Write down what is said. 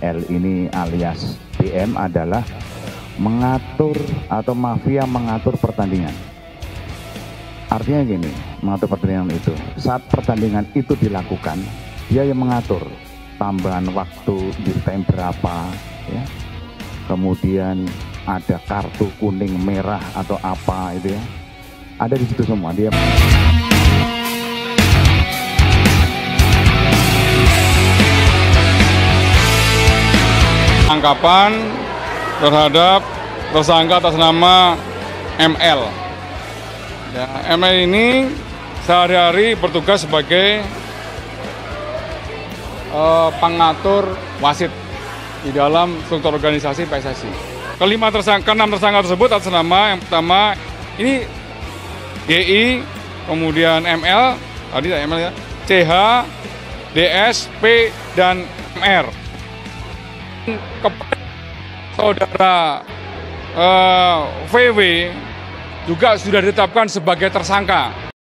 ML ini alias BM adalah mengatur atau mafia mengatur pertandingan. Artinya gini, mengatur pertandingan itu. Saat pertandingan itu dilakukan, dia yang mengatur tambahan waktu di time berapa, ya. Kemudian ada kartu kuning, merah atau apa itu ya. Ada di situ semua dia. Tangkapan terhadap tersangka atas nama ML. Ya, ML ini sehari-hari bertugas sebagai pengatur wasit di dalam struktur organisasi PSSI. Keenam tersangka tersebut atas nama yang pertama ini GI, kemudian ML, tadi ML ya, CH, DS, P, dan MR. Kepada saudara VW juga sudah ditetapkan sebagai tersangka.